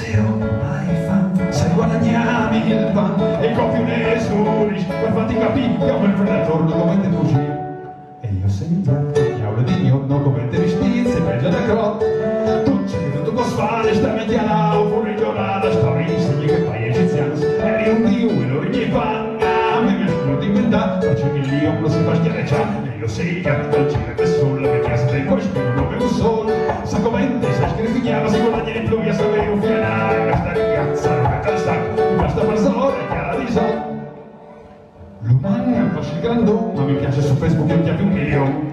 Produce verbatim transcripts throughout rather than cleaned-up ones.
se ho mai fan, se guadagniami il pan e copi ne surish, per farti capire che ho il predatore come te fuggì. E io sei il gatto, diavolo di mio, non come te vestiti, sei peggio da crot. Tu c'è che tutto cosfare, sta mediana, oppure giornata, storia insegni che fai egiziani, eri un dio e lo rigni fan, a me mi ha solo di inventare, faccio che l'io non si fa schiarecciare. E io sei il gatto, il giro del sole, mi piace del cuore, spino non un sole, sa come te, sa scrivignava, si guadagna di più, io sapevo un fianare, questa ragazza non è tal sacco, basta barzone, chiara di sol. L'umano è un po' il grandone, ma mi piace su Facebook, io chiamo un milione.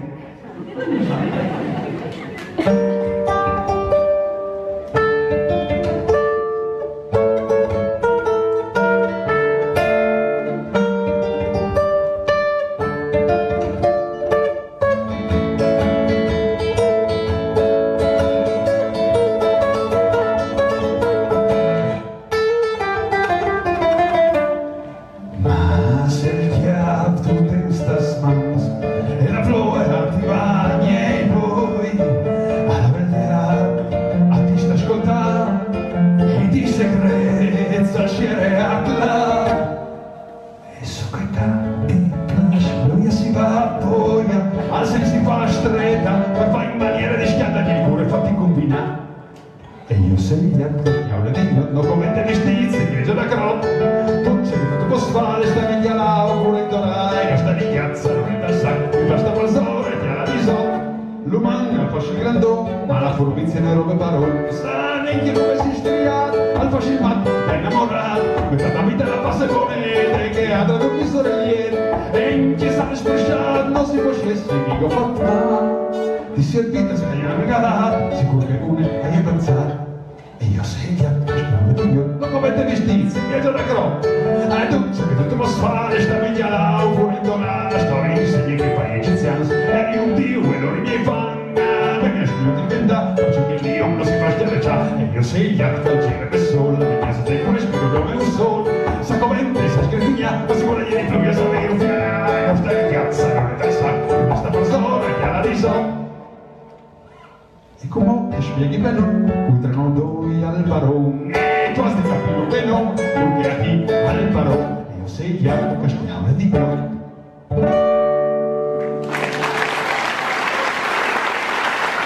Se il chiap tu te stas mans e la flora ti bagna e poi alla verità a ti sta ascoltando e di segretezza scere a clar e so che tanti plash lui si va poi al senso si fa stretta per fare in maniera di schianta che il cuore fatti combinare. E io sei gli altri, diavolo di Dio, non come te vestizzi, grigio da crotto, tu c'è che tutto posso fare, sta meglio là, oppure in dorai, non sta di chiazza, non è dal sacco, mi basta balzore, chiara di sol. L'umano al fascio grandone, ma la furbizia ne robe parole, sa neanche dove si studiato, al fascio il matto, è innamorato, metà la vita la passa come te, che ha dato mi sorriere, e in chiesa spresciato, non si può scendere, mica fatto male. Ti servite se hai regalato, sicuro che una hai pensato. E io sei il gatto, io non come te vestiti, che già da crotto. E tu sai che tutto posso fare, sta meglio là, oppure in donata, storia insegni che fai egiziani, eri un dio e loro i miei fan, me mi ha scelto di inventare, faccio che il dio non si fa schiarecciare. E io sei il gatto, il giro che sole, mi piace te come spiro come un sole, sa come te, sa scrivignare, ma si vuole ieri più, io sapevo un fianare, non stai cazzo, non è dal sacco, basta barzone, chiara di sol. E come ti spieghi bene, ultrano doi al barone, e tu has di capire bene, tu che a chi al barone, io sei chiaro che stiamo di più.